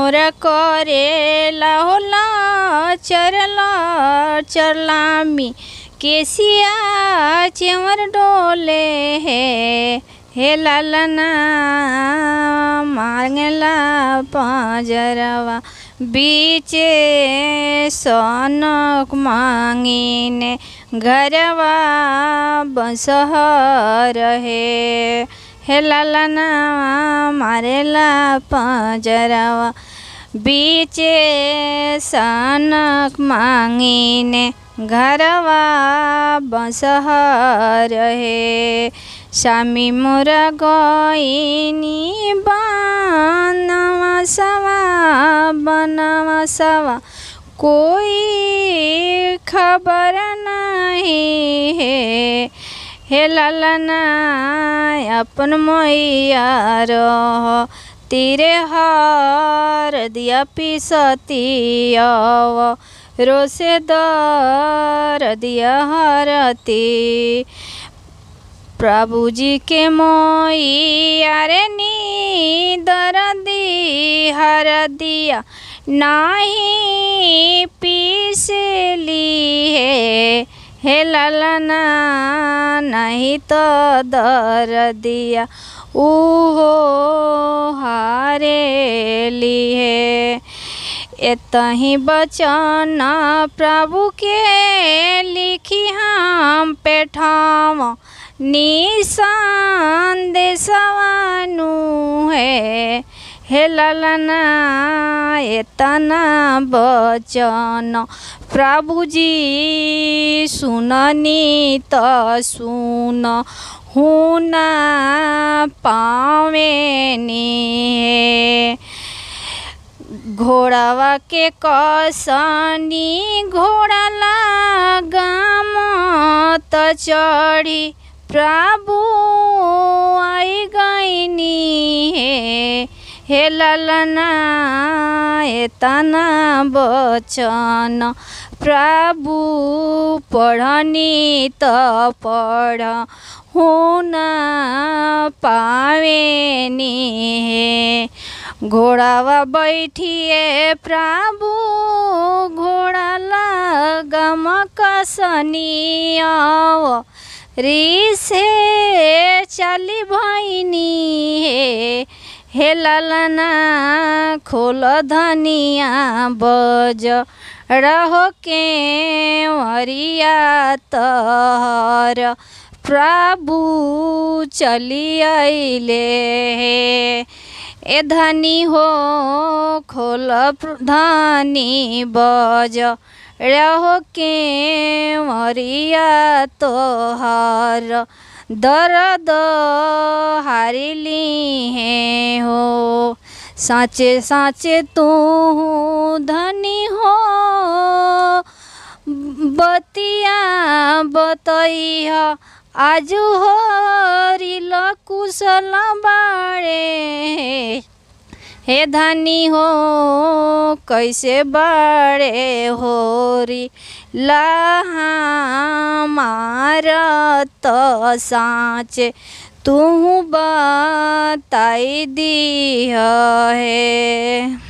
मोर करेला होला चरला चरलामी केसिया चेवर डोले हे लालना मांगला पाजरवा बीचे सोनक मांगीने घरवा बसह रहे हे लालना मारेला पाजरवा बीचे सोनक मांगीने घरवा बसह रहे स्वामी मोर गईनी बनवा सवा कोई खबर नहीं है हे लालना अपन मैया रह तेरे हर दिया पिसतिया रोसे दर दिया हरती प्रभु जी के मैया रे नी दर्दी हर दिया नहीं पीसली हे लालना नहीं तो दर दिया ऊहो हारेली है एतही बचन प्रभु के लिखी हम पेठाम निशान देशवानु है हे लालना एतना बचन प्रभु जी सुननी तो सुन हुना पावेनी है घोड़ावा के कसनी घोड़ा लगाम तो चढ़ी प्रभु आई गईनी हे लालना एतना बचन प्रभु पढ़नी तो पढ़ होना पावेनी है घोड़ावा बैठिए प्रभु घोड़ा लगम कसनी आओ रिसे चली भैनी हे लालना खोल धनिया बज रहो के वरिया तहर प्रभु चली आइले ए धनी हो खोल धनी बज रहो के मरिया तोहर दर्द हारिली है हो साचे साचे तू धनी हो बतिया बतैया आजू हो रिल कुशल बाड़े हे धनी हो कैसे बड़े हो री हमार तो साँच तू बताई दी है।